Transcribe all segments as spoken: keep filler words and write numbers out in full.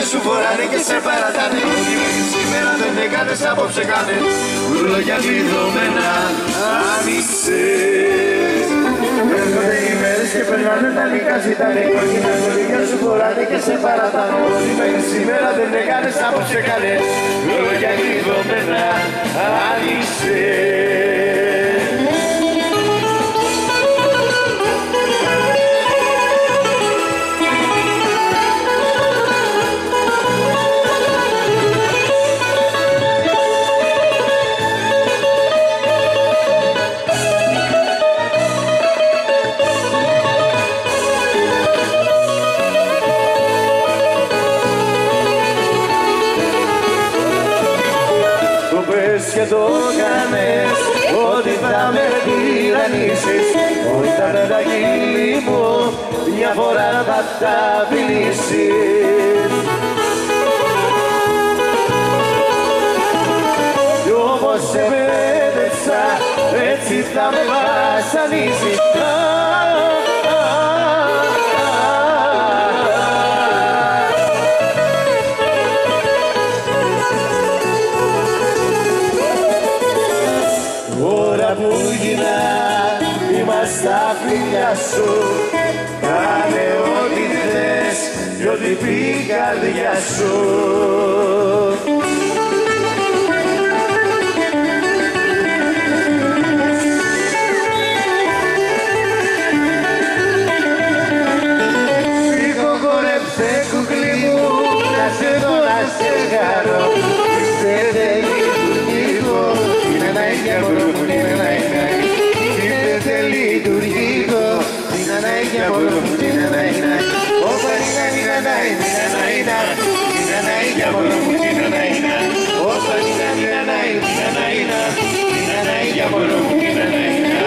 σου φοράνε και σε παρατάνε. Ό,τι μέχρι σήμερα δεν έκανες απόψε κάνε. Λόγια κλειδωμένα άνοιξες. Έρχονται οι μέρες και περνάνε τα νικά ζητάνε. Κόκκινα κολύγια σου φοράνε και σε παρατάνε. Ό,τι μέχρι σήμερα δεν έκανες απόψε κάνε. Λόγια κλειδωμένα άνοιξες. Και το κάνες ότι θα με τυραννίσεις. Όταν τα χείλη μου μια φορά θα τα φιλήσεις. Κι όπως σε πέδεψα έτσι θα με βασανίσεις. Που γίνα είμαστε στα φιλιά σου. Κάνε ό,τι θες κι ό,τι πει η καρδιά σου. Σήκω χορέψε κουκλί μου, να σε δω να σε χαρώ. Είστε δεν λειτουργικό, είναι ένα ίδια μόνο μου, είναι ένα ίδια. Είστε δεν λειτουργικό, είναι ένα ίδια μόνο μου, είναι ένα ίδια. Όπα είναι ένα ίδια, είναι ένα ίδια. Είναι ένα ίδια μόνο μου, είναι ένα ίδια. Όπα είναι ένα ίδια, είναι ένα ίδια. Είναι ένα ίδια μόνο μου, είναι ένα ίδια.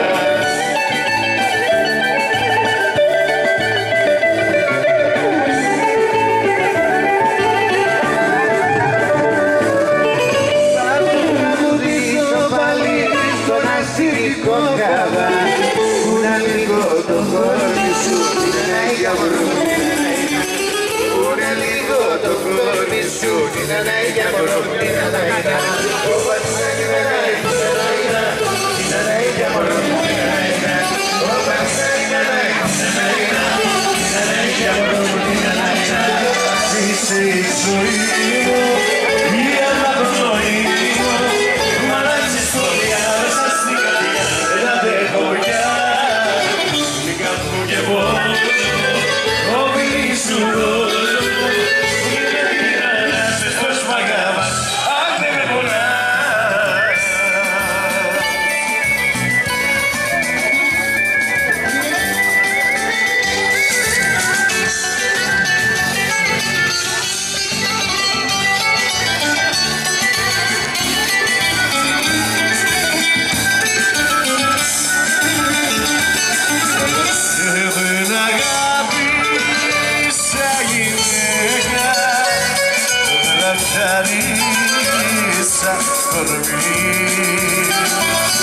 Που να λίγο το χόρι σου, είναι ένα ίδια μόνο μου, είναι ένα ίδια. Που να λίγο το χόρι σου, είναι ένα ίδια μόνο μου, είναι ένα ίδια. Όπα είναι ένα ίδια, είναι ένα ίδια μόνο μου, είναι ένα ίδια. Όπα είναι ένα ίδια, είναι ένα ίδια μόνο μου, είναι ένα ίδια. Είσαι η ζωή μου, η αναπνοή μου, μ' αλλάζει ιστορία μέσα στην καρδιά. Δεν αντέχω πια, μην κάθομαι και πόνο, ο φίλης σου ρόλο, είναι τυραννάσες πως μ' αγαπάς, αν δεν με πονάς. Χαρίσα κορμί